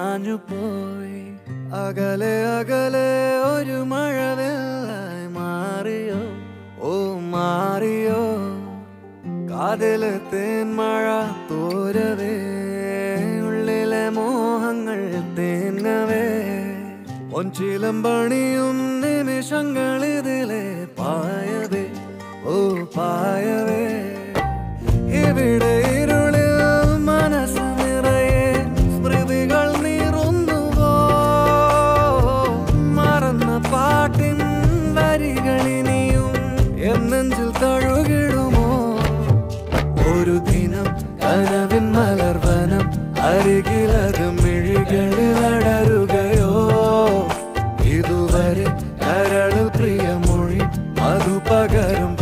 മാഞ്ഞു പോയി. അകലെ അകലെ ഒരു മഴവില്ലായി മാറിയോ, ഓ മാറിയോ. കാതിലെ തേന്മഴ തോരവേ, ഉള്ളിലെ മോഹങ്ങൾ തേങ്ങവേ. പൊൻചിലമ്പണിയും നിമിഷങ്ങളിതിലെ പായവേ, ഓ പായവേ. ഇവിടെ ഇരുളിൽ മനസ്സ് നിറയെ സ്മൃതികൾ നീറുന്നുവോ, മറന്ന പാട്ടിൻ വരികളിനിയും എന്നെഞ്ചിൽ തഴുകിടുമോ. ഒരു ദിനം കനവിൻ മലർവനം അരികിലത് മിഴികളിൽ അടരുകയോ. ഇതുവരെ കരളിൽ പ്രിയമൊഴി മധു പകരും